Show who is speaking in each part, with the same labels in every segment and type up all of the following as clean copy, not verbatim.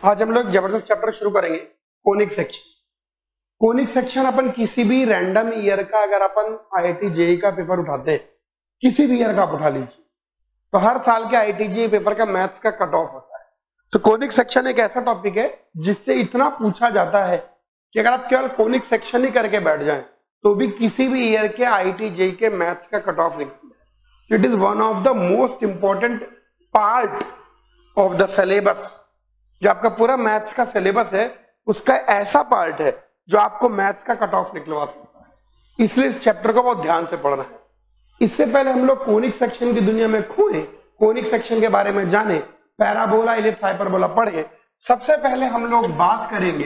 Speaker 1: आज हम लोग जबरदस्त चैप्टर शुरू करेंगे, कोनिक सेक्शन। कोनिक सेक्शन अपन किसी भी रैंडम ईयर का, अगर अपन आईआईटी जेईई का पेपर उठाते हैं, किसी भी ईयर का आप उठा लीजिए, तो हर साल के आईआईटी जेईई पेपर का मैथ्स का कट ऑफ होता है। तो कोनिक सेक्शन एक ऐसा टॉपिक है जिससे इतना पूछा जाता है कि अगर आप केवल कोनिक सेक्शन ही करके बैठ जाएं तो भी किसी भी ईयर के आईआईटी जेईई के मैथ्स का कट ऑफ निकलता है। It is one of the most important part of the syllabus. जो आपका पूरा मैथ्स का सिलेबस है उसका ऐसा पार्ट है जो आपको मैथ्स का कट ऑफ निकलवा सकता है, इसलिए इस चैप्टर को बहुत ध्यान से पढ़ना है। इससे पहले हम लोग कोनिक सेक्शन की दुनिया में खोए, कोनिक सेक्शन के बारे में जाने, पैराबोला, इलिप्स, हाइपरबोला पढ़े। सबसे पहले हम लोग बात करेंगे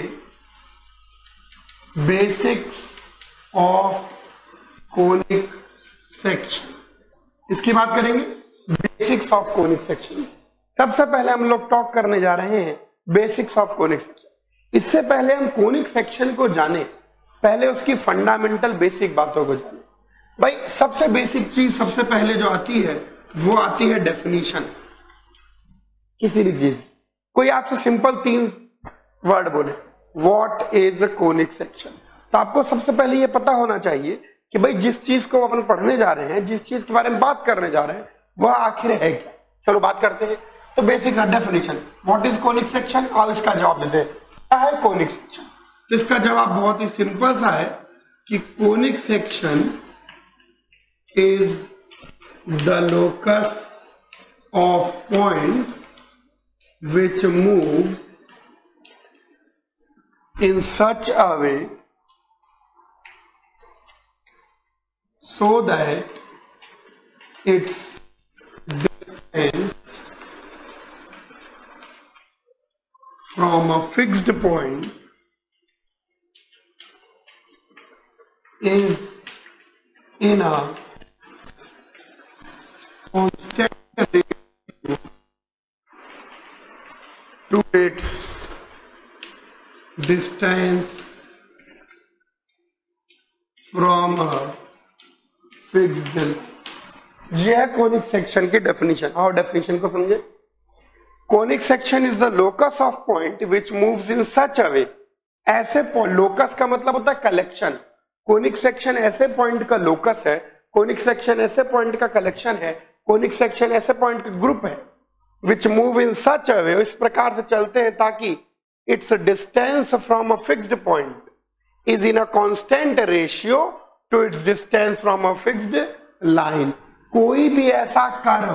Speaker 1: बेसिक्स ऑफ कोनिक सेक्शन। इसकी बात करेंगे बेसिक्स ऑफ कोनिक सेक्शन। सबसे पहले हम लोग टॉक करने जा रहे हैं बेसिक्स ऑफ कोनिक सेक्शन। इससे पहले हम कोनिक सेक्शन को जाने, पहले उसकी फंडामेंटल बेसिक बातों को जाने। भाई सबसे बेसिक चीज सबसे पहले जो आती है वो आती है डेफिनेशन। किसी भी चीज, कोई आपसे सिंपल 3 वर्ड बोले, what is a conic section, तो आपको सबसे पहले ये पता होना चाहिए कि भाई जिस चीज को अपन पढ़ने जा रहे हैं, जिस चीज के बारे में बात करने जा रहे हैं, वह आखिर है क्या। चलो बात करते हैं। तो basic definition, what is conic section, और इसका जवाब देते हैं क्या है कोनिक सेक्शन। तो इसका जवाब बहुत ही सिंपल सा है कि conic section is the locus of points which moves in such a way so that its distance from a fixed point is in a constant ratio to its distance from a fixed। यह है conic section की definition. और definition को समझे, conic section is the locus of point which moves in such a way. ऐसे locus का मतलब होता है कलेक्शन। कोनिक सेक्शन ऐसे पॉइंट का लोकस है, कोनिक सेक्शन ऐसे पॉइंट का कलेक्शन है, कोनिक सेक्शन ऐसे पॉइंट का ग्रुप है which move in such a way, इस प्रकार से चलते हैं ताकि its distance from a fixed point is in a constant ratio to its distance from a fixed line। कोई भी ऐसा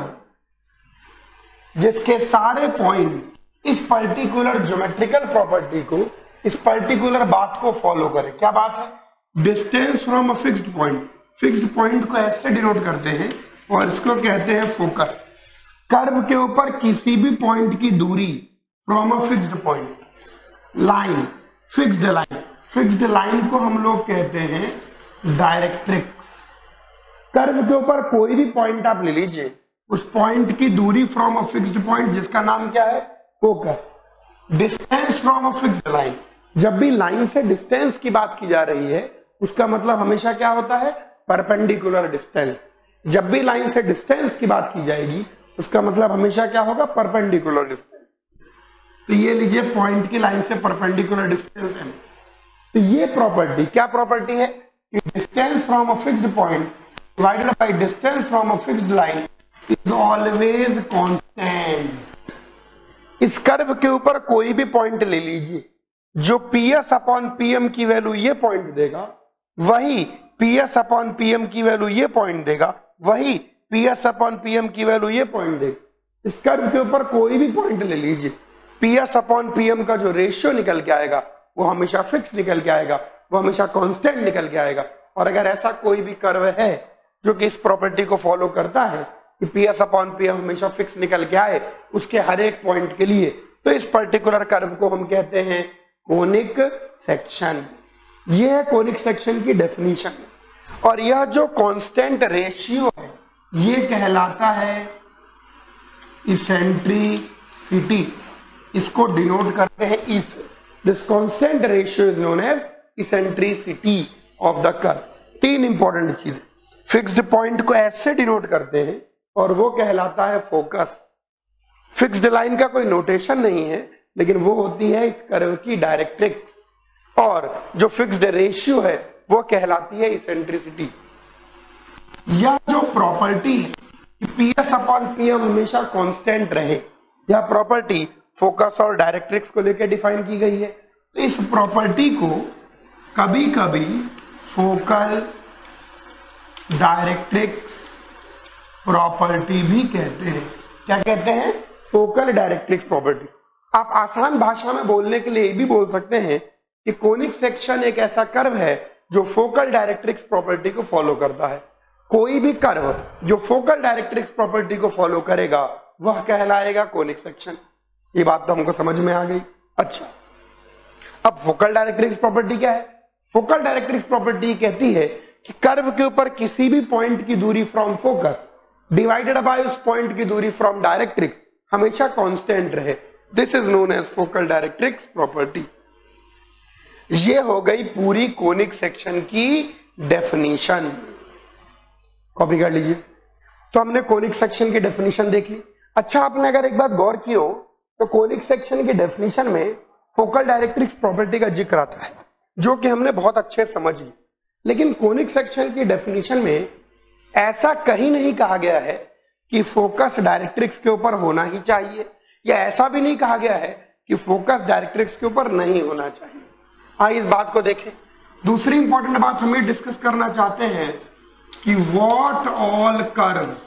Speaker 1: कर्व जिसके सारे पॉइंट इस पर्टिकुलर ज्योमेट्रिकल प्रॉपर्टी को, इस पर्टिकुलर बात को फॉलो करे। क्या बात है? Distance from a fixed point. Fixed point को ऐसे डिनोट करते हैं और इसको कहते हैं फोकस। कर्व के ऊपर किसी भी पॉइंट की दूरी from a fixed point, line, fixed line. Fixed line को हम लोग कहते हैं डायरेक्ट्रिक्स। कर्व के ऊपर कोई भी पॉइंट आप ले लीजिए, उस पॉइंट की दूरी फ्रॉम अ फिक्स्ड पॉइंट, जिसका नाम क्या है? Focus. Distance from a fixed line. जब भी लाइन से डिस्टेंस की बात की जा रही है उसका मतलब हमेशा क्या होता है? Perpendicular distance. जब भी लाइन से डिस्टेंस की बात की जाएगी उसका मतलब हमेशा क्या होगा? Perpendicular distance. तो ये लीजिए, पॉइंट की लाइन से परपेंडिकुलर डिस्टेंस है। तो ये प्रॉपर्टी क्या प्रॉपर्टी है? Distance from a fixed point divided by distance from a fixed line is always constant. इस कर्व के ऊपर कोई भी पॉइंट ले लीजिए, जो PS अपॉन PM की वैल्यू ये पॉइंट देगा, वही PS अपॉन PM की वैल्यू ये पॉइंट देगा, वही PS अपॉन PM की वैल्यू ये पॉइंट देगा। इस कर्व के ऊपर कोई भी पॉइंट ले लीजिए, PS अपॉन PM का जो रेशियो निकल के आएगा वो हमेशा फिक्स निकल के आएगा, वो हमेशा कांस्टेंट निकल के आएगा। और अगर ऐसा कोई भी कर्व है जो कि इस प्रॉपर्टी को फॉलो करता है कि PS अपॉन PM हमेशा फिक्स निकल के आए उसके हर एक पॉइंट के लिए, तो इस पर्टिकुलर कर्व को हम कहते हैं कोनिक सेक्शन। यह है कोनिक सेक्शन की डेफिनेशन। और यह जो कांस्टेंट रेशियो है ये कहलाता है इसेंट्रिसिटी। इसको डिनोट करते हैं इस। This constant ratio is known as eccentricity of the curve. 3 important चीजें, फिक्स्ड पॉइंट को ऐसे डिनोट करते हैं और वो कहलाता है फोकस। फिक्स्ड लाइन का कोई नोटेशन नहीं है, लेकिन वो होती है इस कर्व की डायरेक्ट्रिक्स, और जो फिक्स्ड रेशियो है वो कहलाती है इसेंट्रिसिटी। या जो प्रॉपर्टी पीएस अपॉन पीएम हमेशा कांस्टेंट रहे, यह प्रॉपर्टी फोकस और डायरेक्ट्रिक्स को लेकर डिफाइन की गई है। तो इस प्रॉपर्टी को कभी कभी फोकल डायरेक्ट्रिक्स प्रॉपर्टी भी कहते हैं। क्या कहते हैं? Focal directrix property. आप आसान भाषा में बोलने के लिए ये भी बोल सकते हैं कि कोनिक सेक्शन एक ऐसा कर्व है जो फोकल डायरेक्ट्रिक्स प्रॉपर्टी को फॉलो करता है। कोई भी कर्व जो फोकल डायरेक्ट्रिक्स प्रॉपर्टी को फॉलो करेगा वह कहलाएगा कोनिक सेक्शन। ये बात तो हमको समझ में आ गई। अच्छा, अब फोकल डायरेक्ट्रिक्स प्रॉपर्टी क्या है? फोकल डायरेक्ट्रिक्स प्रॉपर्टी कहती है कि कर्व के ऊपर किसी भी पॉइंट की दूरी फ्रॉम फोकस डिवाइडेड बाय उस पॉइंट की दूरी फ्रॉम डायरेक्ट्रिक्स हमेशा कांस्टेंट रहे। This is known as focal directrix property. ये हो गई पूरी कोनिक सेक्शन की डेफिनेशन। कॉपी कर लीजिए। तो हमने कोनिक सेक्शन की डेफिनेशन देख ली। अच्छा, आपने अगर एक बात गौर की हो तो कोनिक सेक्शन की डेफिनेशन में फोकल डायरेक्ट्रिक्स प्रॉपर्टी का जिक्र आता है, जो कि हमने बहुत अच्छे समझ ली। लेकिन कोनिक सेक्शन की डेफिनेशन में ऐसा कहीं नहीं कहा गया है कि फोकस डायरेक्ट्रिक्स के ऊपर होना ही चाहिए, या ऐसा भी नहीं कहा गया है कि फोकस डायरेक्ट्रिक्स के ऊपर नहीं होना चाहिए। आइए इस बात को देखें। दूसरी इंपॉर्टेंट बात हमें डिस्कस करना चाहते हैं कि what all curves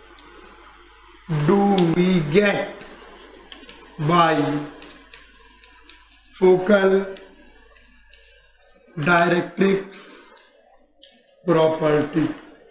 Speaker 1: do we get by focal directrix property.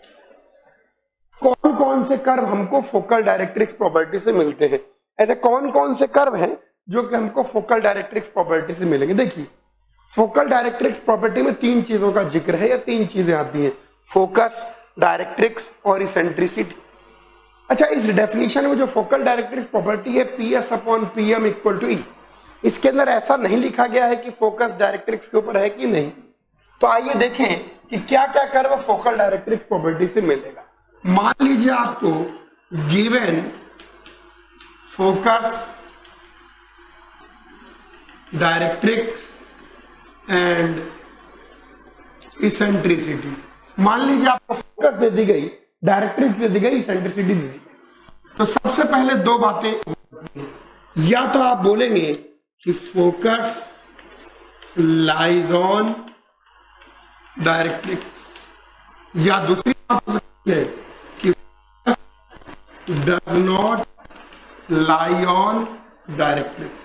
Speaker 1: कौन कौन से कर्व हमको फोकल डायरेक्ट्रिक्स प्रॉपर्टी से मिलते हैं? ऐसे कौन कौन से कर्व हैं जो कि हमको फोकल डायरेक्ट्रिक्स प्रॉपर्टी से मिलेंगे? देखिए, फोकल डायरेक्ट्रिक्स प्रॉपर्टी में तीन चीजों का जिक्र है, या तीन चीजें आती हैं: फोकस, डायरेक्ट्रिक्स और इसेंट्रिसिटी। अच्छा, इस डेफिनेशन में जो फोकल डायरेक्ट्रिक्स प्रॉपर्टी है PS upon PM equal to E, इसके अंदर ऐसा नहीं लिखा गया है कि फोकस डायरेक्ट्रिक्स के ऊपर है कि नहीं। तो आइए देखें कि क्या क्या कर्व फोकल डायरेक्ट्रिक्स प्रॉपर्टी से मिलेगा। मान लीजिए आपको given focus directrix and eccentricity, मान लीजिए आपको फोकस दे दी गई, डायरेक्ट्रिक्स दे दी गई, इसेंट्रिसिटी दे दी गई। तो सबसे पहले दो बातें, या तो आप बोलेंगे कि फोकस लाइज ऑन डायरेक्ट्रिक्स, या दूसरी बात हो सकती है कि focus does not lie on directrix.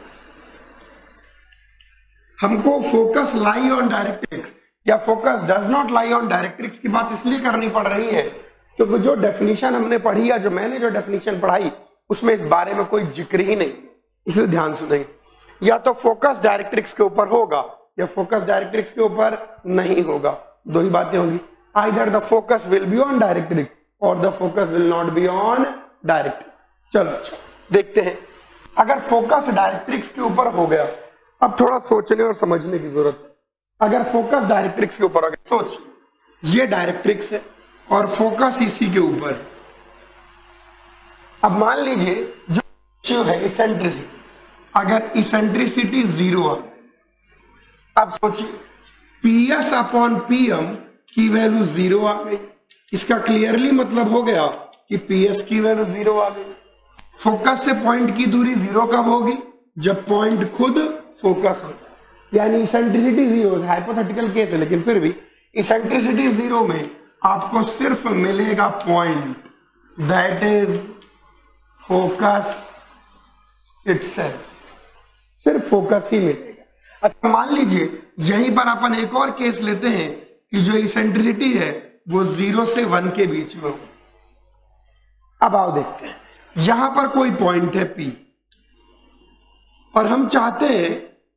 Speaker 1: हमको फोकस लाई ऑन डायरेक्ट्रिक्स या focus does not lie on directrix की बात इसलिए करनी पड़ रही है क्योंकि जो डेफिनेशन हमने पढ़ी या जो मैंने जो डेफिनेशन पढ़ाई उसमें इस बारे में कोई जिक्र ही नहीं, इसलिए ध्यान सुनेंगे। या तो फोकस डायरेक्ट्रिक्स के ऊपर होगा या फोकस डायरेक्ट्रिक्स के ऊपर नहीं होगा, दो ही बातें होंगी। Either the focus will be on directrix और the focus will not be on directrix. चलो अच्छा देखते हैं, अगर फोकस डायरेक्ट्रिक्स के ऊपर हो गया, अब थोड़ा सोचने और समझने की जरूरत है। अगर फोकस डायरेक्ट्रिक्स के ऊपर हो गया, सोच ये डायरेक्ट्रिक्स है और फोकस इसी के ऊपर। अब मान लीजिए जो है इसेंट्रिसिटी, अगर इसेंट्रिसिटी 0 है, अब सोचिए पीएस अपॉन पीएम की वैल्यू 0 आ गई। इसका क्लियरली मतलब हो गया कि पीएस की वैल्यू 0 आ गई। फोकस से पॉइंट की दूरी 0 कब होगी? जब पॉइंट खुद फोकस होता है, यानी इसेंट्रिसिटी 0 है। हाइपोथेटिकल केस है लेकिन फिर भी इसेंट्रिसिटी 0 में आपको सिर्फ मिलेगा point, that is focus itself, सिर्फ फोकस ही मिलेगा। अच्छा मान लीजिए यहीं पर अपन एक और केस लेते हैं कि जो इसेंट्रिसिटी है वो 0 से 1 के बीच में हो। अब आओ देखते हैं, यहां पर कोई पॉइंट है P और हम चाहते हैं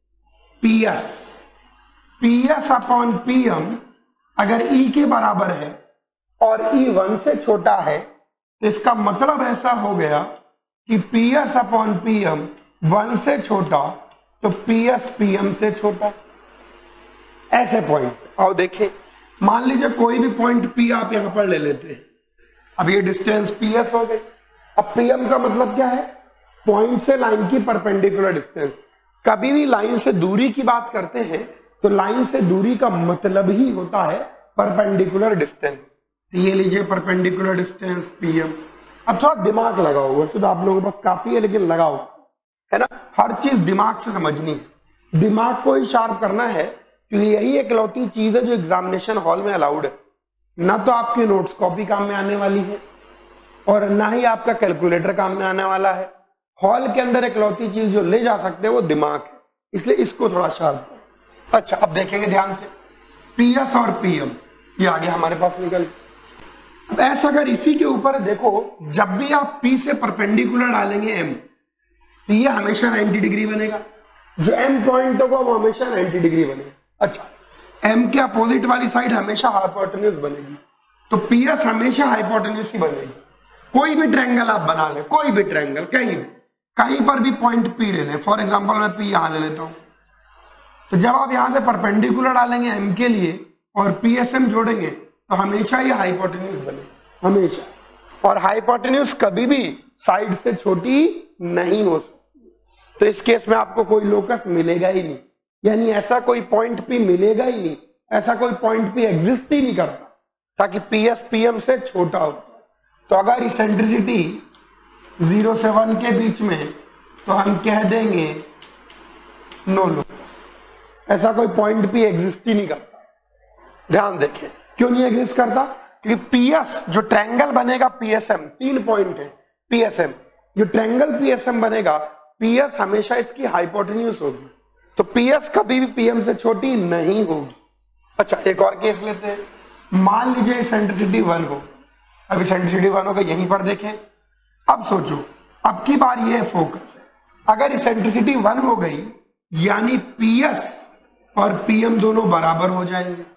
Speaker 1: पीएस अपॉन पीएम अगर E के बराबर है और E 1 से छोटा है तो इसका मतलब ऐसा हो गया कि पीएस अपॉन पीएम 1 से छोटा तो पीएस पीएम से छोटा। ऐसे पॉइंट आओ देखें, मान लीजिए कोई भी पॉइंट P आप यहां पर ले लेते हैं। अब ये डिस्टेंस PS हो गई। अब PM का मतलब क्या है? पॉइंट से लाइन की परपेंडिकुलर डिस्टेंस। कभी भी लाइन से दूरी की बात करते हैं तो लाइन से दूरी का मतलब ही होता है परपेंडिकुलर डिस्टेंस। ये लीजिए परपेंडिकुलर डिस्टेंस पीएम। अब थोड़ा दिमाग लगाओ, वैसे तो आप लोगों के पास काफी है लेकिन लगाओ, है ना, हर चीज दिमाग से समझनी है, दिमाग को ही शार्प करना है, क्योंकि यही इकलौती चीज है जो एग्जामिनेशन हॉल में अलाउड है। ना तो आपकी नोट्स कॉपी काम में आने वाली है और ना ही आपका कैलकुलेटर काम में आने वाला है। हॉल के अंदर इकलौती चीज जो ले जा सकते हैं वो दिमाग है, इसलिए इसको थोड़ा शार्प करो। अच्छा, अब देखेंगे ध्यान से, पीएस और पीएम ये आगे हमारे पास निकल। अब ऐसा अगर इसी के ऊपर देखो, जब भी आप पी से परपेंडिकुलर डालेंगे एम, तो ये हमेशा 90 डिग्री बनेगा, जो एम पॉइंट होगा वो हमेशा 90 डिग्री बनेगा। अच्छा, एम के अपोजिट वाली साइड हमेशा हाइपोटेन्यूज बनेगी, तो पीएस हमेशा हाइपोटेन्यूज ही बनेगी। कोई भी ट्रायंगल आप बना ले, कोई भी ट्रायंगल, कहीं पर भी पॉइंट पी ले लें, फॉर एग्जांपल मैं पी यहां ले लेता हूं, तो जब आप यहां से परपेंडिकुलर डालेंगे एम के लिए और पीएसएम जोड़ेंगे तो हमेशा ये हाइपोटेन्यूज बने, हमेशा। और हाइपोटेन्यूज कभी भी साइड से छोटी नहीं हो सकती, तो इस केस में आपको कोई लोकस मिलेगा ही नहीं, यानी ऐसा कोई पॉइंट पी मिलेगा ही नहीं, ऐसा कोई पॉइंट पी एग्जिस्ट ही नहीं करता ताकि पीएस पीएम से छोटा हो। तो अगर इसेंट्रिसिटी 0 से 1 के बीच में, तो हम कह देंगे नो लोकस, ऐसा कोई पॉइंट पी एग्जिस्ट ही नहीं करता। ध्यान देखें, क्यों नहीं एग्जिस्ट करता? क्योंकि पीएस जो ट्रायंगल बनेगा पीएसएम, 3 पॉइंट है पीएसएम, जो ट्रायंगल पीएसएम बनेगा, पीएस हमेशा इसकी हाइपोटेन्यूज होगी, तो पीएस कभी भी पीएम से छोटी नहीं होगी। अच्छा, एक और केस लेते हैं, मान लीजिए इसेंट्रिसिटी 1 हो, अब इसेंट्रिसिटी 1 होगा, यहीं पर देखें। अब सोचो, अब की बार ये फोकस है, अगर इसेंट्रिसिटी 1 हो गई यानी पीएस और पीएम दोनों बराबर हो जाएंगे।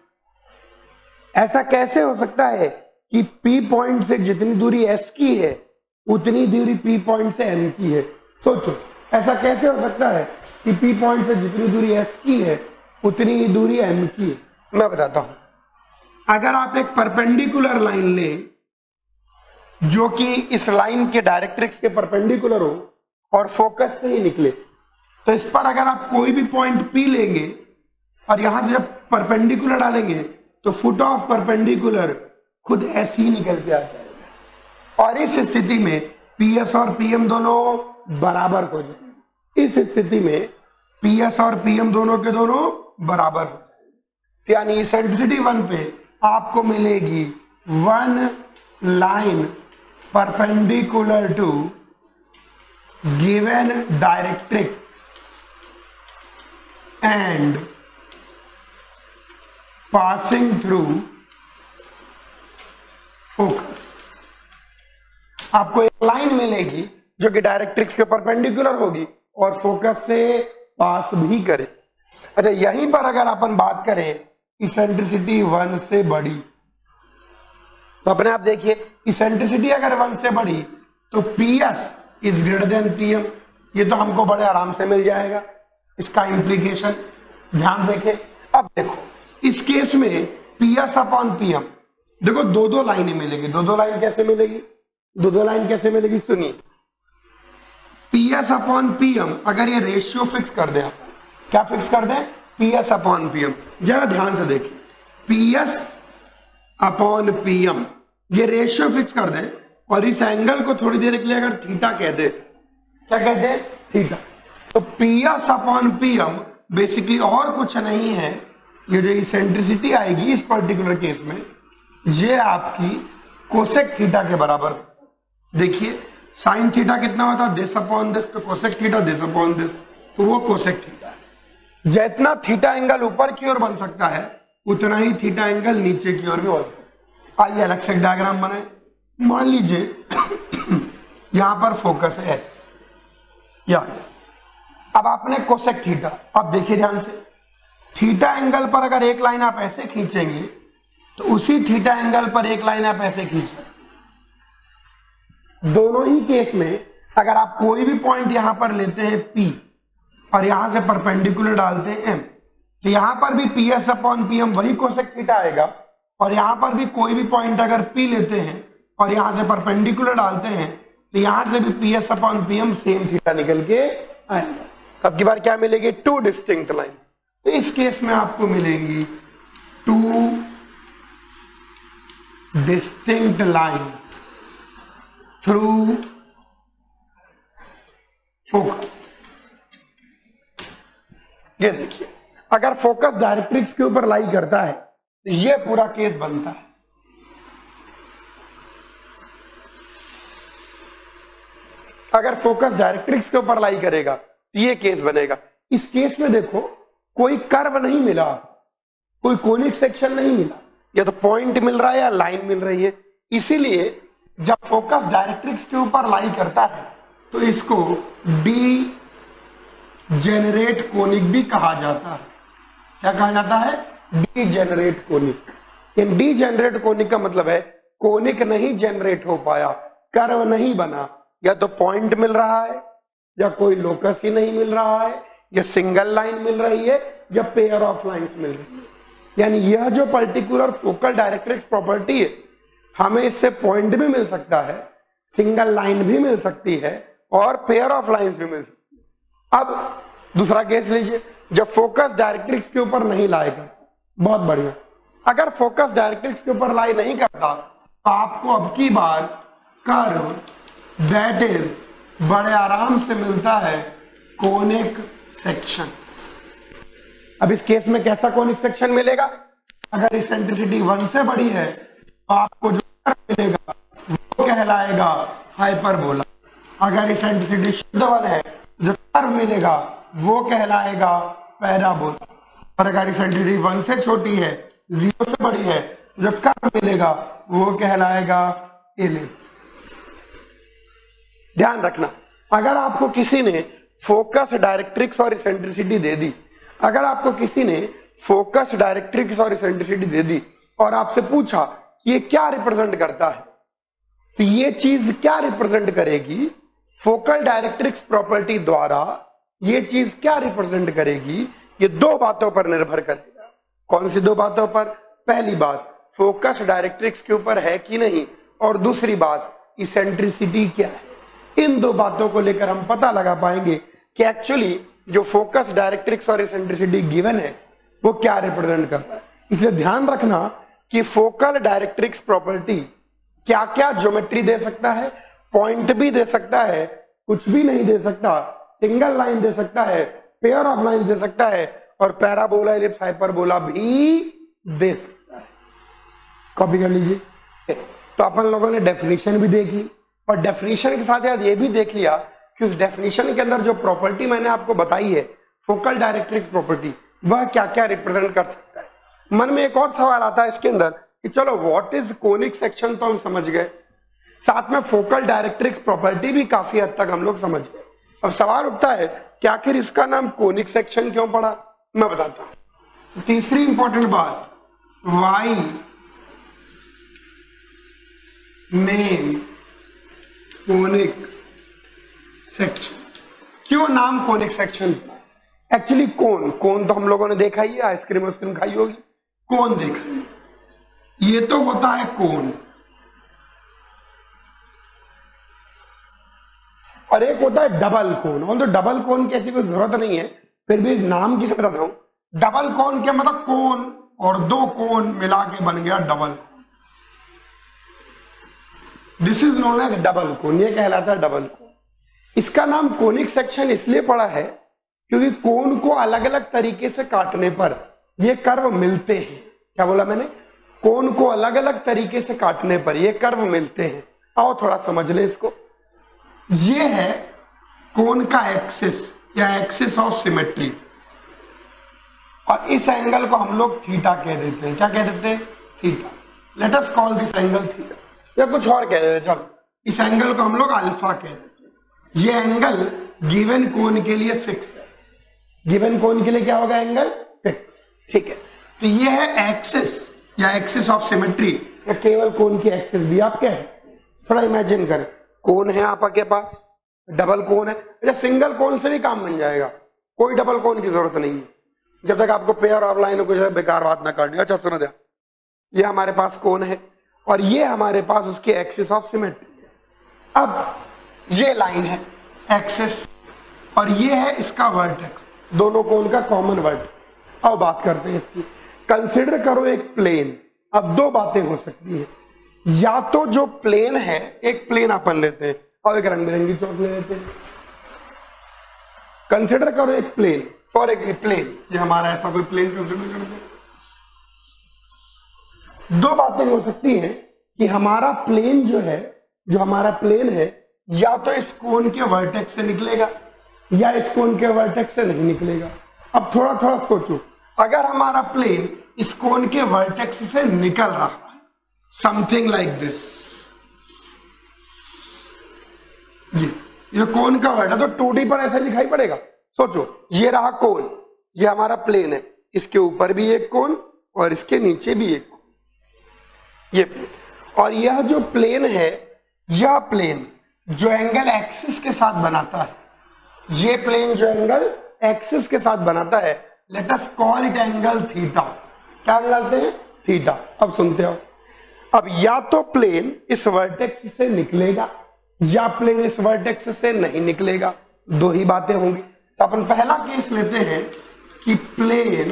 Speaker 1: ऐसा कैसे हो सकता है कि पी पॉइंट से जितनी दूरी एस की है उतनी दूरी पी पॉइंट से एम की है? सोचो, ऐसा कैसे हो सकता है कि पी पॉइंट से जितनी दूरी एस की है उतनी ही दूरी एम की है? मैं बताता हूं, अगर आप एक परपेंडिकुलर लाइन लें जो कि इस लाइन के डायरेक्ट्रिक्स के परपेंडिकुलर हो और फोकस से ही निकले, तो इस पर अगर आप कोई भी पॉइंट पी लेंगे और यहां से जब परपेंडिकुलर डालेंगे तो फुट ऑफ परपेंडिकुलर खुद ऐसे ही निकल के आ जाएगा, और इस स्थिति में पीएस और पीएम दोनों बराबर हो जाएंगे। इस स्थिति में पीएस और पीएम दोनों के दोनों बराबर हो जाएंगे, यानी इसेंट्रिसिटी 1 पे आपको मिलेगी 1 line perpendicular to given directrix and passing through focus. आपको एक लाइन मिलेगी जो कि डायरेक्ट्रिक्स के परपेंडिकुलर होगी और फोकस से पास भी करे। अच्छा, यहीं पर अगर अपन बात करें इसेंट्रिसिटी 1 से बड़ी, तो अपने आप देखिए, इसेंट्रिसिटी अगर 1 से बड़ी तो PS is greater than PM, ये तो हमको बड़े आराम से मिल जाएगा, इसका इंप्लीकेशन ध्यान देखें। अब देखो, इस केस में पीएस अपॉन पीएम, देखो दो लाइनें मिलेगी। दो लाइन कैसे मिलेगी? दो लाइन कैसे मिलेगी? सुनिए, पीएस अपॉन पीएम अगर ये रेशियो फिक्स कर दें, क्या फिक्स कर दें? PS upon PM. जरा ध्यान से देखिए, पीएस अपॉन पीएम ये रेशियो फिक्स कर दें और इस एंगल को थोड़ी देर के लिए अगर थीटा कह दे, क्या कहते हैं? थीटा। तो पीएस अपॉन पीएम बेसिकली और कुछ नहीं है, ये जो इसेंट्रिसिटी आएगी इस पर्टिकुलर केस में, ये आपकी कोसेक थीटा के बराबर। देखिए साइन थीटा कितना होता है? दिस अपॉन दिस, तो cosec theta this upon this, तो वो कोसेक थीटा है। जितना थीटा एंगल ऊपर की ओर बन सकता है उतना ही थीटा एंगल नीचे की ओर भी बन सकता है। आइए अलग से डायग्राम बनाए। मान लीजिए यहां पर फोकस है एस, या अब आपने कोसेक थीटा, अब देखिए ध्यान से, थीटा एंगल पर अगर एक लाइन आप ऐसे खींचेंगे तो उसी थीटा एंगल पर एक लाइन आप ऐसे खींच सकते। दोनों ही केस में अगर आप कोई भी पॉइंट यहां पर लेते हैं P और यहां से परपेंडिकुलर डालते हैं M, तो यहां पर भी PS अपॉन PM वही कोसेक थीटा आएगा, और यहां पर भी कोई भी पॉइंट अगर P लेते हैं और यहां से परपेंडिकुलर डालते हैं तो यहां से भी PS upon PM same theta निकल के आएगा। अब की बार क्या मिलेगी? Two distinct line. तो इस केस में आपको मिलेंगी two distinct line through focus. ये देखिए, अगर फोकस डायरेक्ट्रिक्स के ऊपर लाई करता है तो ये पूरा केस बनता है। अगर फोकस डायरेक्ट्रिक्स के ऊपर लाई करेगा तो ये केस बनेगा। इस केस में देखो कोई कर्व नहीं मिला, कोई कोनिक सेक्शन नहीं मिला, या तो पॉइंट मिल रहा है या लाइन मिल रही है। इसीलिए जब फोकस डायरेक्ट्रिक्स के ऊपर लाई करता है तो इसको डी जेनरेट कोनिक भी कहा जाता है। क्या कहा जाता है? Degenerate conic. Degenerate conic का मतलब है कोनिक नहीं जनरेट हो पाया, कर्व नहीं बना, या तो पॉइंट मिल रहा है या कोई लोकस ही नहीं मिल रहा है, या सिंगल लाइन मिल रही है या पेयर ऑफ लाइंस मिल रही है। यानी यह जो पर्टिकुलर फोकल डायरेक्ट्रिक्स प्रॉपर्टी है, हमें इससे पॉइंट भी मिल सकता है, सिंगल लाइन भी मिल सकती है और पेयर ऑफ लाइंस भी मिल सकती है। अब दूसरा केस लीजिए, जब फोकस डायरेक्ट्रिक्स के ऊपर नहीं लाएगा। बहुत बढ़िया। अगर फोकस डायरेक्ट्रिक्स के ऊपर लाई नहीं करता तो आपको अब की बार कर्व दैट इज बड़े आराम से मिलता है कोनिक सेक्शन। अब इस केस में कैसा कोनिक सेक्शन मिलेगा? अगर इसेंट्रिसिटी 1 से बड़ी है तो आपको जो कर्व मिलेगा वो कहलाएगा हाइपरबोला। अगर इसेंट्रिसिटी शुद्ध 1 है जो कर्व मिलेगा वो कहलाएगा पैराबोला। और अगर इसेंट्रिसिटी 1 से छोटी है, 0 से बड़ी है, जो कर्व मिलेगा वो कहलाएगा एलिप्स। ध्यान रखना, अगर आपको किसी ने फोकस डायरेक्ट्रिक्स और इसेंट्रिसिटी दे दी, अगर आपको किसी ने फोकस डायरेक्ट्रिक्स और इसेंट्रिसिटी दे दी और आपसे पूछा कि ये क्या रिप्रेजेंट करता है, तो ये चीज क्या रिप्रेजेंट करेगी? फोकल डायरेक्ट्रिक्स प्रॉपर्टी द्वारा ये चीज क्या रिप्रेजेंट करेगी? ये दो बातों पर निर्भर करेगा। कौन सी दो बातों पर? पहली बात, फोकस डायरेक्ट्रिक्स के ऊपर है कि नहीं, और दूसरी बात, इसेंट्रिसिटी क्या है। इन दो बातों को लेकर हम पता लगा पाएंगे कि एक्चुअली जो फोकस डायरेक्ट्रिक्स और इसेंट्रिसिटी गिवन है वो क्या रिप्रेजेंट करता है। इसलिए ध्यान रखना कि फोकल डायरेक्ट्रिक्स प्रॉपर्टी क्या क्या ज्योमेट्री दे सकता है। पॉइंट भी दे सकता है, कुछ भी नहीं दे सकता, सिंगल लाइन दे सकता है, पेयर ऑफ लाइन दे सकता है, और पैराबोला, एलिप्स, हाइपरबोला भी दे सकता है। कॉपी कर लीजिए। तो अपन लोगों ने डेफिनेशन भी देख ली, और डेफिनेशन के साथ साथ ये भी देख लिया कि उस डेफिनेशन के अंदर जो प्रॉपर्टी मैंने आपको बताई है, फोकल डायरेक्ट्रिक्स प्रॉपर्टी, वह क्या क्या रिप्रेजेंट कर सकता है। मन में एक और सवाल आता है इसके अंदर कि चलो व्हाट इज कोनिक सेक्शन तो हम समझ गए, साथ में फोकल डायरेक्ट्रिक्स प्रॉपर्टी भी काफी हद तक हम लोग समझ गए। अब सवाल उठता है कि आखिर इसका नाम कोनिक सेक्शन क्यों पड़ा? मैं बताता हूं। तीसरी इंपॉर्टेंट बात, वाई नेम कोनिक सेक्शन। क्यों नाम कोनिक सेक्शन? एक्चुअली कोन तो हम लोगों ने देखा ही है, आइसक्रीम खाई होगी, कोन देखा है। ये तो होता है कोन, और एक होता है डबल कोन। और तो डबल कोन की ऐसी कोई जरूरत नहीं है, फिर भी नाम की बताता हूं। डबल कोन क्या मतलब? कोन और दो कोन मिला के बन गया double. This is known as double cone, ये कहलाता है डबल कोन। इसका नाम कोनिक सेक्शन इसलिए पड़ा है क्योंकि कोन को अलग अलग तरीके से काटने पर ये कर्व मिलते हैं। क्या बोला मैंने? कोन को अलग अलग तरीके से काटने पर ये कर्व मिलते हैं। आओ थोड़ा समझ ले इसको। ये है कोन का एक्सिस या एक्सिस ऑफ सिमेट्री, और इस एंगल को हम लोग थीटा कह देते हैं। क्या कह देते हैं? Theta. Let us call this angle theta, या कुछ और कह देते हैं। चलो, इस एंगल को हम लोग अल्फा कह देते हैं। ये एंगल गिवन कोन के लिए फिक्स है। गिवन कोन के लिए क्या होगा? Angle fix. ठीक है, तो ये है एक्सिस या एक्सिस ऑफ सिमेट्री, या केवल कोन की एक्सिस भी आप कह सकते हैं। थोड़ा इमेजिन करें, कोन है आपके पास, डबल कोन है, या सिंगल कोन से भी काम बन जाएगा, कोई डबल कोन की जरूरत नहीं है। जब तक आपको पेयर ऑफ लाइन कुछ बेकार बात ना काटनी। अच्छा सुनो ध्यान, ये हमारे पास कोन है और ये हमारे पास उसके एक्सिस ऑफ सिमेट्री है। अब ये लाइन है एक्सिस और ये है इसका वर्टेक्स, दोनों कोण का कॉमन वर्टेक्स। अब बात करते हैं इसकी। कंसिडर करो एक प्लेन। अब दो बातें हो सकती है, या तो जो प्लेन है, एक प्लेन अपन लेते हैं और एक रंग बिरंगी चौक ले लेते हैं। कंसिडर करो एक प्लेन, फॉर एक प्लेन, ये हमारा ऐसा कोई प्लेन कंसिडर करते हैं। दो बातें हो सकती हैं कि हमारा प्लेन जो है, जो हमारा प्लेन है, या तो इस कोण के वर्टेक्स से निकलेगा या इस कोण के वर्टेक्स से नहीं निकलेगा। अब थोड़ा थोड़ा सोचो, अगर हमारा प्लेन इस कोण के वर्टेक्स से निकल रहा है, समथिंग लाइक दिस, ये कोण का वर्ट है, तो 2D पर ऐसा दिखाई पड़ेगा। सोचो, ये रहा कोण, ये हमारा प्लेन है, इसके ऊपर भी एक कोण और इसके नीचे भी एक कोण, ये प्लेन। और यह जो प्लेन है, यह प्लेन जो एंगल एक्सिस के साथ बनाता है, ये प्लेन जो एंगल एक्सिस के साथ बनाता है, let us call it angle theta. क्या बोलते हैं? थीटा। अब सुनते हो, अब या तो प्लेन इस वर्टेक्स से निकलेगा या प्लेन इस वर्टेक्स से नहीं निकलेगा, दो ही बातें होंगी। तो अपन पहला केस लेते हैं कि plane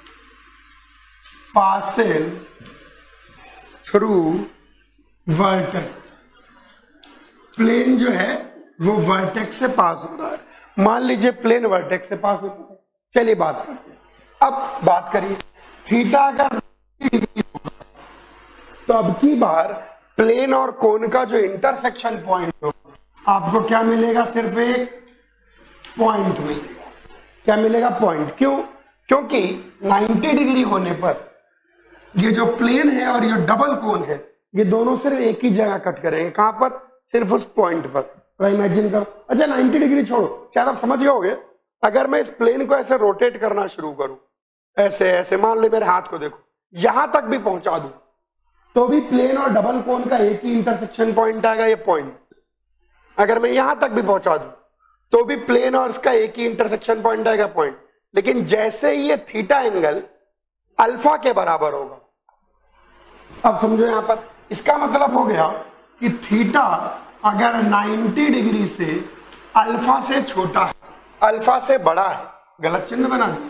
Speaker 1: passes through vertex. Plane जो है वो वर्टेक्स से पास हो रहा है। मान लीजिए प्लेन वर्टेक्स से पास होता है। चलिए बात करते हैं। अब बात करिए, थीटा अगर तो अब की बार प्लेन और कोण का जो इंटरसेक्शन पॉइंट हो, आपको क्या मिलेगा? सिर्फ एक पॉइंट मिलेगा। क्या मिलेगा? पॉइंट। क्यों? क्योंकि 90 डिग्री होने पर ये जो प्लेन है और ये डबल कोण है, ये दोनों सिर्फ एक ही जगह कट करेंगे। कहां पर? सिर्फ उस पॉइंट पर। थोड़ा इमेजिन करो। अच्छा 90 डिग्री छोड़ो, क्या आप समझ गए? अगर मैं इस प्लेन को ऐसे रोटेट करना शुरू करूं, ऐसे ऐसे, मान लो मेरे हाथ को देखो, यहां तक भी पहुंचा दूं, तो भी प्लेन और डबल कोण का एक ही इंटरसेक्शन पॉइंट आएगा, ये पॉइंट। अगर मैं यहां तक भी पहुंचा दूं, तो भी प्लेन और इसका एक ही इंटरसेक्शन पॉइंट आएगा, पॉइंट। लेकिन जैसे ही ये थीटा एंगल अल्फा के बराबर होगा, अब समझो यहां पर, इसका मतलब हो गया कि थीटा अगर 90 डिग्री से अल्फा से छोटा है, अल्फा से बड़ा है, गलत चिन्ह बना दिया।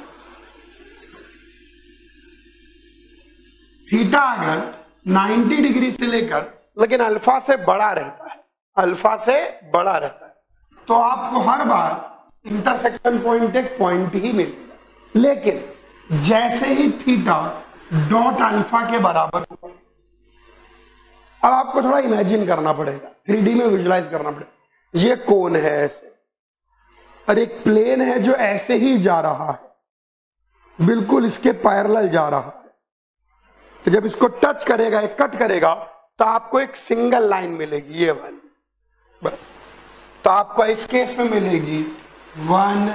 Speaker 1: थीटा अगर 90 डिग्री से लेकर लेकिन अल्फा से बड़ा रहता है, अल्फा से बड़ा रहता है, तो आपको हर बार इंटरसेक्शन पॉइंट एक पॉइंट ही मिलेगा। लेकिन जैसे ही थीटा डॉट अल्फा के बराबर होगा, अब आपको थोड़ा इमेजिन करना पड़ेगा, 3D में विजुलाइज करना पड़ेगा। ये कोण है ऐसे, और एक प्लेन है जो ऐसे ही जा रहा है, बिल्कुल इसके पैरेलल जा रहा है। तो जब इसको टच करेगा, एक कट करेगा, तो आपको एक सिंगल लाइन मिलेगी, ये वाली, बस। तो आपको इस केस में मिलेगी 1।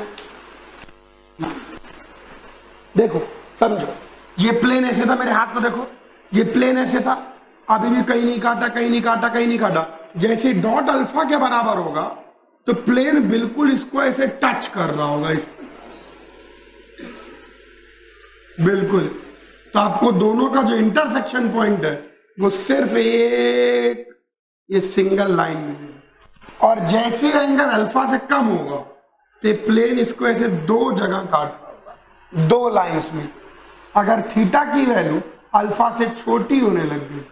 Speaker 1: देखो समझो, ये प्लेन ऐसे था, मेरे हाथ को देखो, ये प्लेन ऐसे था, अभी भी कहीं नहीं काटा, कहीं नहीं काटा, कहीं नहीं काटा। जैसे डॉट अल्फा के बराबर होगा, तो प्लेन बिल्कुल इसको ऐसे टच कर रहा होगा, इस बिल्कुल। तो आपको दोनों का जो इंटरसेक्शन पॉइंट है, वो सिर्फ एक ये सिंगल लाइन में। और जैसे एंगल अल्फा से कम होगा, तो प्लेन इसको ऐसे दो जगह काट रहा होगा, दो लाइंस में। अगर थीटा की वैल्यू अल्फा से छोटी होने लग गई,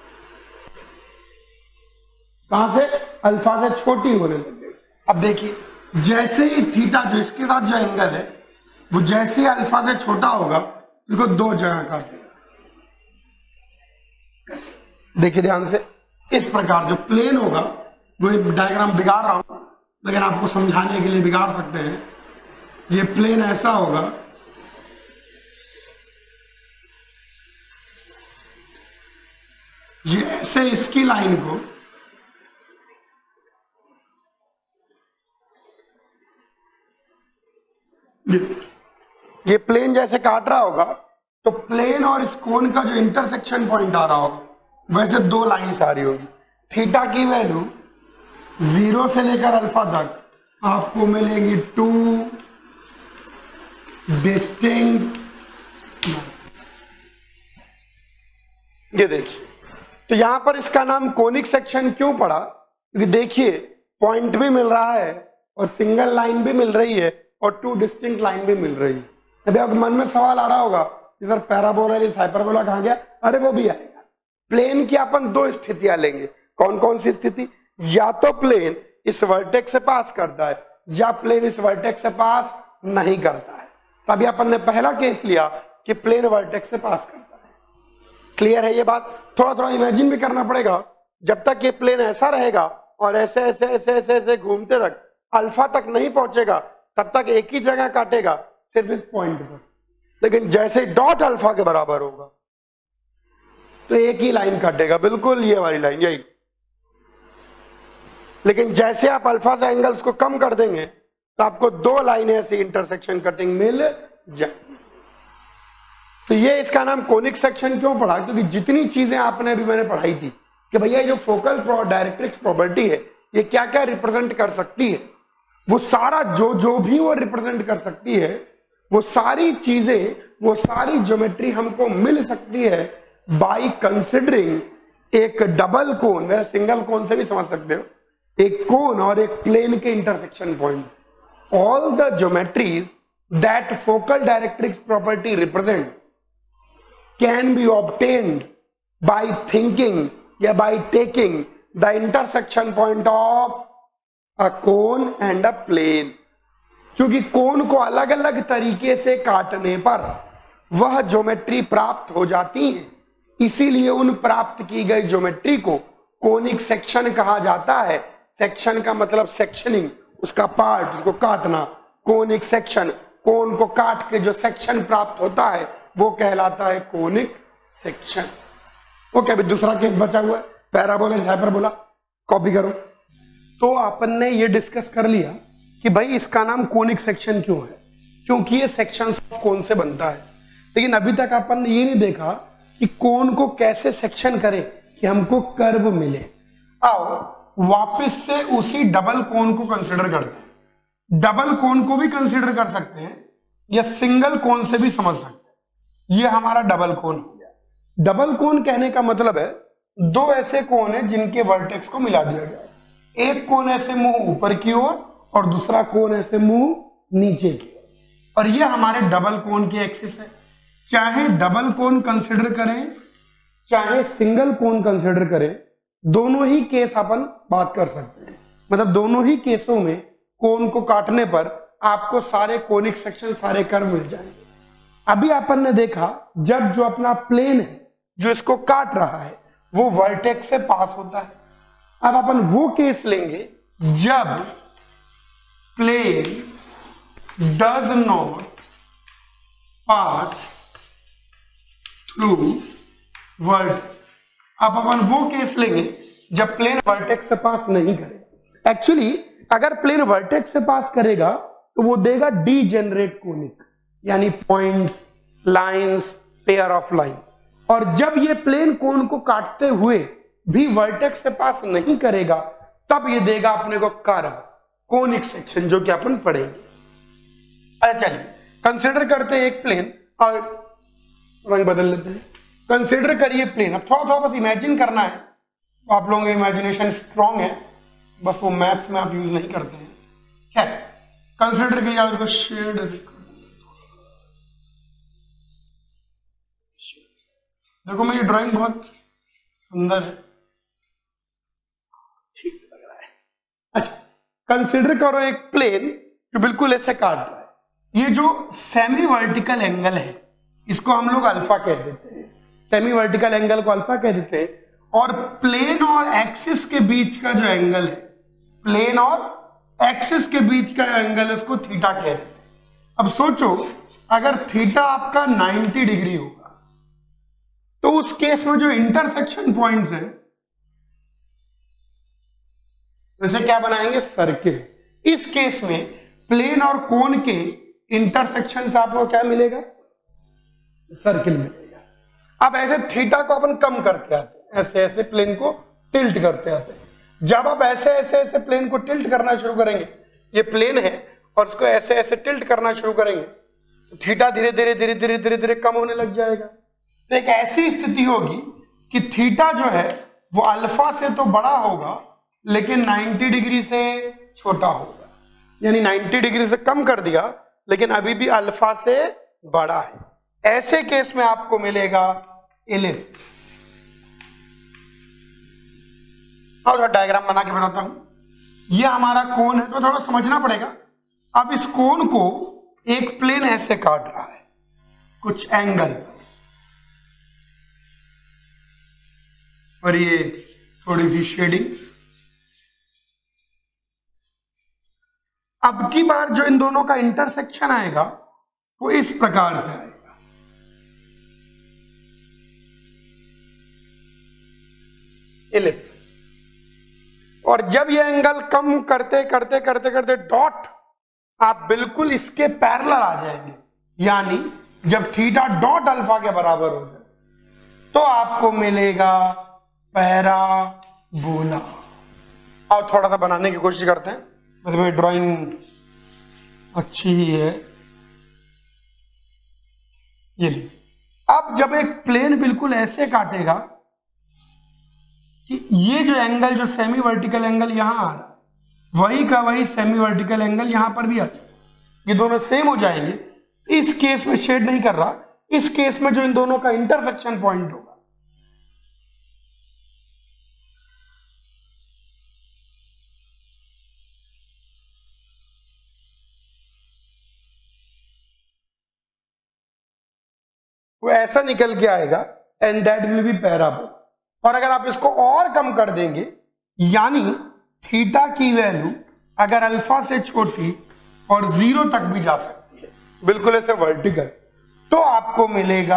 Speaker 1: कहां से? अल्फा से छोटी होने लग गई। अब देखिए, जैसे ही थीटा जो इसके साथ जो एंगल है, वो जैसे ही अल्फा से छोटा होगा, इसको दो जगह काटेगा। देखिए ध्यान से, इस प्रकार जो प्लेन होगा, वो डायग्राम बिगाड़ रहा हूं, लेकिन आपको समझाने के लिए बिगाड़ सकते हैं। ये प्लेन ऐसा होगा, ये ऐसे इसकी लाइन को ये प्लेन जैसे काट रहा होगा, तो प्लेन और इस कोण का जो इंटरसेक्शन पॉइंट आ रहा होगा, वैसे दो लाइंस आ रही होगी। थीटा की वैल्यू 0 से लेकर अल्फा तक आपको मिलेगी 2 डिस्टिंक्ट। ये देखिए, तो यहां पर इसका नाम कोनिक सेक्शन क्यों पड़ा? क्योंकि देखिए पॉइंट भी मिल रहा है और सिंगल लाइन भी मिल रही है और टू डिस्टिंक्ट लाइन भी मिल रही है। अभी आपके मन में सवाल आ रहा होगा कि सर पैराबोला हाइपरबोला कहाँ गया? अरे वो भी आएगा। प्लेन की अपन दो स्थितियां लेंगे। कौन कौन सी स्थिति? या तो प्लेन इस वर्टेक्स से पास करता है या प्लेन इस वर्टेक्स से पास नहीं करता है। तभी अपन ने पहला केस लिया कि प्लेन वर्टेक्स से पास करता है। क्लियर है ये बात? थोड़ा थोड़ा इमेजिन भी करना पड़ेगा। जब तक ये प्लेन ऐसा रहेगा और ऐसे ऐसे ऐसे ऐसे ऐसे घूमते तक अल्फा तक नहीं पहुंचेगा तब तक एक ही जगह काटेगा, सिर्फ इस पॉइंट पर। लेकिन जैसे डॉट अल्फा के बराबर होगा तो एक ही लाइन काटेगा, बिल्कुल ये वाली लाइन, यही। लेकिन जैसे आप अल्फा से एंगल्स को कम कर देंगे तो आपको दो लाइनें ऐसी इंटरसेक्शन कटिंग मिल जाएगी। तो ये इसका नाम कोनिक सेक्शन क्यों पड़ा? क्योंकि जितनी चीजें आपने अभी मैंने पढ़ाई थी कि भैया ये जो फोकल डायरेक्ट्रिक्स प्रॉपर्टी है ये क्या क्या रिप्रेजेंट कर सकती है, वो सारा जो भी वो रिप्रेजेंट कर सकती है, वो सारी चीजें, वो सारी ज्योमेट्री हमको मिल सकती है बाय कंसिडरिंग एक डबल कोन, वैसे सिंगल कोन से भी समझ सकते हो, एक कोन और एक प्लेन के intersection point. All the geometries that focal directrix property represent can be obtained by thinking या by taking the intersection point of a cone and a plane. क्योंकि कोन को अलग अलग तरीके से काटने पर वह ज्योमेट्री प्राप्त हो जाती है, इसीलिए उन प्राप्त की गई ज्योमेट्री को कोनिक सेक्शन कहा जाता है। सेक्शन का मतलब सेक्शनिंग, उसका पार्ट, उसको काटना। कोनिक सेक्शन, कोन को काट के जो सेक्शन प्राप्त होता है वो कहलाता है कोनिक सेक्शन। ओके, अभी दूसरा केस बचा हुआ है, पैराबोला हाइपरबोला। कॉपी करो। तो अपन ने ये डिस्कस कर लिया कि भाई इसका नाम कोनिक सेक्शन क्यों है, क्योंकि ये सेक्शन कोन से बनता है। लेकिन अभी तक अपन ने ये नहीं देखा कि कोन को कैसे सेक्शन करें कि हमको कर्व मिले। आओ वापस से उसी डबल कोन को कंसीडर करते हैं। डबल कोन को भी कंसीडर कर सकते हैं या सिंगल कोन से भी समझ सकते हैं। ये हमारा डबल कोन हो गया। डबल कोन कहने का मतलब है दो ऐसे कोन है जिनके वर्टेक्स को मिला दिया गया है। एक कोन ऐसे मुंह ऊपर की ओर और दूसरा कोन ऐसे मुंह नीचे की ओर, और ये हमारे डबल कोन की एक्सिस है। चाहे डबल कोन कंसीडर करें चाहे सिंगल कोन कंसीडर करें, दोनों ही केस अपन बात कर सकते हैं। मतलब दोनों ही केसों में कोन को काटने पर आपको सारे कोनिक सेक्शन, सारे कर्व मिल जाएंगे। अभी अपन ने देखा जब जो अपना प्लेन है जो इसको काट रहा है वो वर्टेक्स से पास होता है। अब अपन वो केस लेंगे जब plane does not pass through vertex. अब अपन वो केस लेंगे जब प्लेन वर्टेक्स से पास नहीं करेगा। एक्चुअली अगर प्लेन वर्टेक्स से पास करेगा तो वो देगा डीजेनरेट कोनिक, यानी points, lines, pair of lines. और जब ये प्लेन कोन को काटते हुए भी वर्टेक्स से पास नहीं करेगा तब ये देगा अपने को कर्व, कोनिक सेक्शन, जो कि अपन पढ़ेंगे। अच्छा चलिए कंसीडर करते हैं एक प्लेन, और रंग बदल लेते हैं। कंसीडर करिए प्लेन। अब थोड़ा थोड़ा बस इमेजिन करना है। आप लोगों का इमेजिनेशन स्ट्रांग है, बस वो मैथ्स में आप यूज नहीं करते हैं। क्या कंसीडर करिए, आप इसको शेड, देखो मेरी ड्राइंग बहुत सुंदर है, ठीक लग रहा है। अच्छा कंसीडर करो एक प्लेन जो बिल्कुल ऐसे काट रहा है। ये जो सेमी वर्टिकल एंगल है इसको हम लोग अल्फा कह देते हैं। सेमी वर्टिकल एंगल को अल्फा कह देते हैं। और प्लेन और एक्सिस के बीच का जो एंगल है, प्लेन और एक्सिस के बीच का एंगल है, उसको थीटा कह देते हैं। अब सोचो अगर थीटा आपका 90 डिग्री होगा तो उस केस में जो इंटरसेक्शन पॉइंट्स हैं वैसे क्या बनाएंगे, सर्किल। इस केस में प्लेन और कोन के इंटरसेक्शन से आपको क्या मिलेगा, सर्किल मिलेगा। अब ऐसे थीटा को अपन कम करते आते हैं, ऐसे ऐसे प्लेन को टिल्ट करते आते हैं। जब आप ऐसे ऐसे ऐसे प्लेन को टिल्ट करना शुरू करेंगे, ये प्लेन है और इसको ऐसे ऐसे टिल्ट करना शुरू करेंगे तो थीटा धीरे धीरे धीरे धीरे धीरे धीरे कम होने लग जाएगा। तो एक ऐसी स्थिति होगी कि थीटा जो है वो अल्फा से तो बड़ा होगा लेकिन 90 डिग्री से छोटा होगा। यानी 90 डिग्री से कम कर दिया लेकिन अभी भी अल्फा से बड़ा है, ऐसे केस में आपको मिलेगा इलिप्स। और डायग्राम बना के बताता हूं। यह हमारा कोन है, तो थोड़ा समझना पड़ेगा। अब इस कोन को एक प्लेन ऐसे काट रहा है कुछ एंगल, और ये थोड़ी सी शेडिंग। अब की बार जो इन दोनों का इंटरसेक्शन आएगा वो इस प्रकार से आएगा, इलिप्स। और जब ये एंगल कम करते करते करते करते डॉट आप बिल्कुल इसके पैरेलल आ जाएंगे, यानी जब थीटा डॉट अल्फा के बराबर हो जाए तो आपको मिलेगा पैराबोला। और थोड़ा सा बनाने की कोशिश करते हैं, बस मेरी ड्राइंग अच्छी ही है। ये लीजिए, अब जब एक प्लेन बिल्कुल ऐसे काटेगा कि ये जो एंगल, जो सेमी वर्टिकल एंगल यहां आ रहा है, वही का वही सेमी वर्टिकल एंगल यहां पर भी आ जाएगा, ये दोनों सेम हो जाएंगे। इस केस में शेड नहीं कर रहा, इस केस में जो इन दोनों का इंटरसेक्शन पॉइंट होगा वो ऐसा निकल के आएगा, and that will be parabola. और अगर आप इसको और कम कर देंगे, यानी थीटा की वैल्यू अगर अल्फा से छोटी और 0 तक भी जा सकती है, बिल्कुल ऐसे वर्टिकल, तो आपको मिलेगा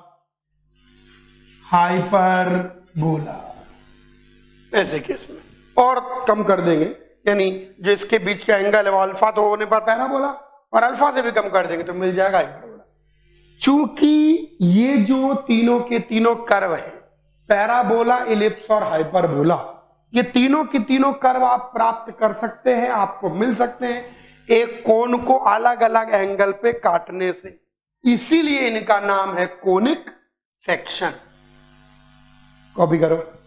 Speaker 1: हाइपरबोला ऐसे केस में। और कम कर देंगे, यानी जो इसके बीच का एंगल है वो अल्फा तो होने पर पैराबोला, और अल्फा से भी कम कर देंगे तो मिल जाएगा हाइपरबोला। चूंकि ये जो तीनों के तीनों कर्व है, पैराबोला, इलिप्स और हाइपरबोला, ये तीनों की तीनों कर्व आप प्राप्त कर सकते हैं, आपको मिल सकते हैं एक कोन को अलग अलग एंगल पे काटने से। इसीलिए इनका नाम है कोनिक सेक्शन। कॉपी करो।